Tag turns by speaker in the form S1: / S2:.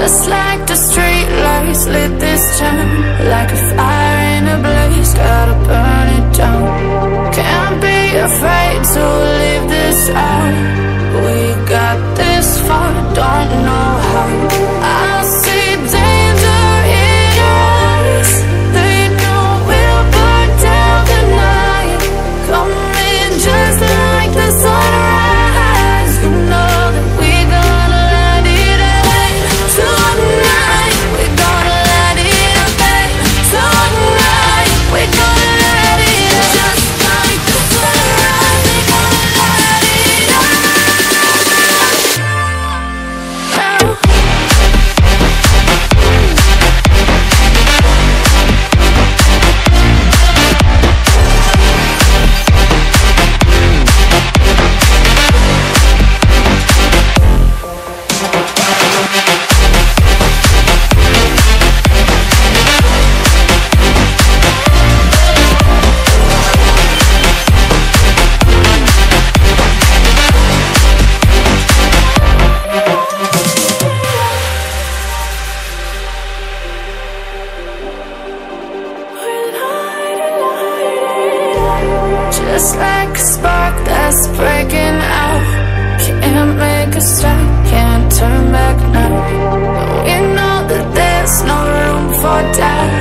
S1: Just like the street lights lit this town, like a fire in a blaze, gotta burn it down. Can't be afraid to leave this out. We got this far, don't know how. I see danger in our eyes. They know we'll burn down the night. Coming just like the sunrise. You know that we gonna let it out. Tonight, we gonna let it out. Tonight, we gonna let it out. Just like the sunrise, we gonna let it out. Just like a spark that's breaking out. Can't make a stop, can't turn back now. We know that there's no room for doubt.